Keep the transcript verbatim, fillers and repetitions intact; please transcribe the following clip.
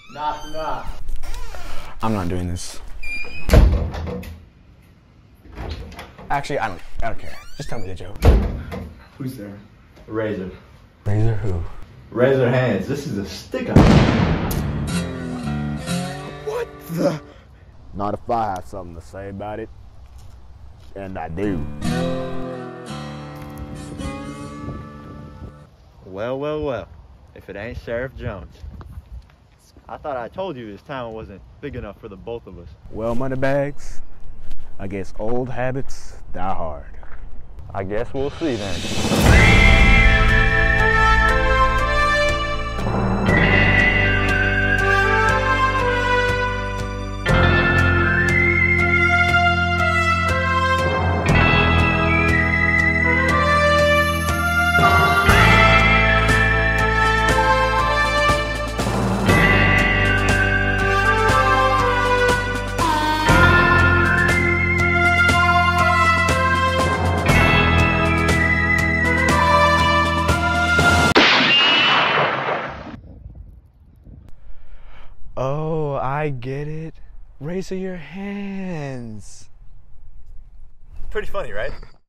Knock, knock. I'm not doing this. Actually, I don't, I don't care. Just tell me the joke. Who's there? Razor. Razor who? Razor hands. This is a stick-up. What the? Not if I have something to say about it. And I do. Well, well, well. If it ain't Sheriff Jones. I thought I told you this town wasn't big enough for the both of us. Well, moneybags, I guess old habits die hard. I guess we'll see then. Oh, I get it. Razor your hands. Pretty funny, right?